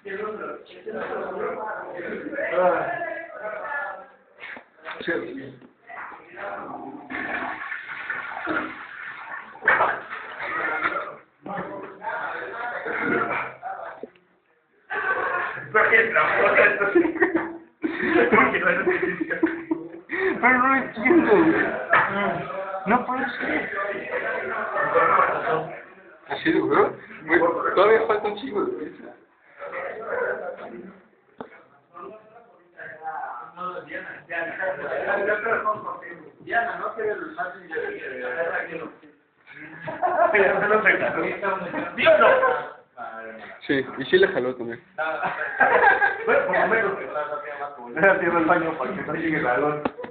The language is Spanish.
Sí. Pero no lo entiendo. No puede ser. ¿Así de bro? Todavía falta un chingo de pizza. Diana, no quiere el más ¿sí o no? Sí, y sí le jaló también. Bueno, por lo menos. Déjate ir al baño para que no llegue el balón.